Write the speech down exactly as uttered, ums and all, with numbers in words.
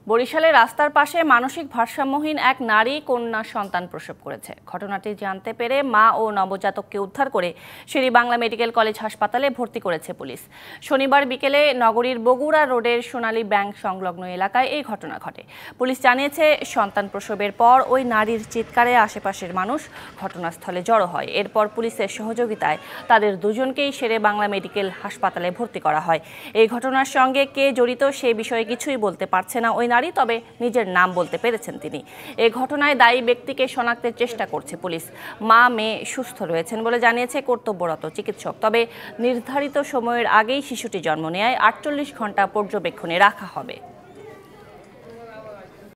বরিশালে রাস্তার পাশে মানসিক ভারসাম্যহীন এক নারী কন্যা সন্তান প্রসব করেছে। ঘটনাটি জানতে পেরে মা ও নবজাতককে উদ্ধার করে শের-ই-বাংলা মেডিকেল কলেজ হাসপাতালে ভর্তি করেছে পুলিশ। শনিবার বিকেলে নগরীর বগুড়া রোডের সোনালী ব্যাংক সংলগ্ন এলাকায় এই ঘটনা ঘটে। পুলিশ জানিয়েছে, সন্তান প্রসবের পর ওই নারীর চিৎকারে আশেপাশের মানুষ ঘটনাস্থলে জড়ো হয়। এরপর পুলিশের সহযোগিতায় তাদের দুজনকেই শের-ই-বাংলা মেডিকেল হাসপাতালে ভর্তি করা হয়। এই ঘটনার সঙ্গে কে জড়িত সে বিষয়ে কিছুই বলতে পারছে না ওই নারী, তবে নিজের নাম বলতে পেরেছেন তিনি। এই ঘটনায় দায়ী ব্যক্তিকে শনাক্তের চেষ্টা করছে পুলিশ। মা মেয়ে সুস্থ রয়েছেন বলে জানিয়েছে কর্তব্যরত চিকিৎসক। তবে নির্ধারিত সময়ের আগেই শিশুটি জন্ম নেয় আটচল্লিশ ঘন্টা পর্যবেক্ষণে রাখা হবে।